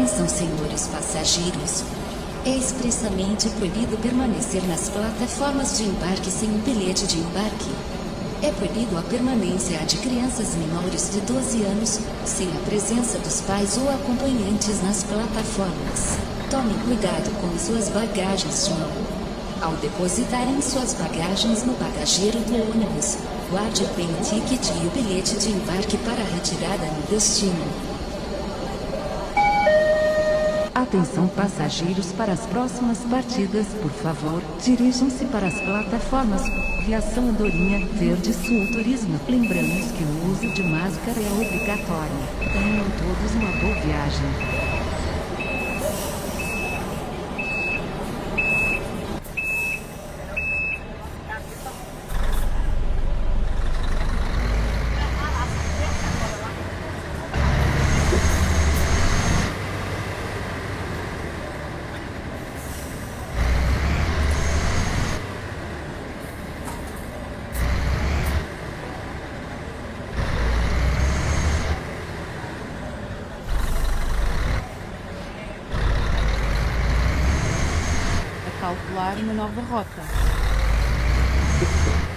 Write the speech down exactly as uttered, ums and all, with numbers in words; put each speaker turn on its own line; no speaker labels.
Atenção, senhores passageiros. É expressamente proibido permanecer nas plataformas de embarque sem um bilhete de embarque. É proibido a permanência de crianças menores de doze anos, sem a presença dos pais ou acompanhantes nas plataformas. Tomem cuidado com suas bagagens de mão. Ao depositarem suas bagagens no bagageiro do ônibus, guarde bem o ticket e o bilhete de embarque para a retirada no destino. Atenção, passageiros, para as próximas partidas, por favor, dirijam-se para as plataformas Viação Andorinha, Verde Sul Turismo. Lembramos que o uso de máscara é obrigatório. Tenham todos uma boa viagem.
Calcular uma nova rota.